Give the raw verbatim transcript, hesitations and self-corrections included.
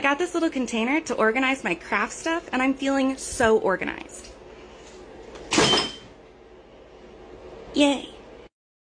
got this little container to organize my craft stuff, and I'm feeling so organized. Yay!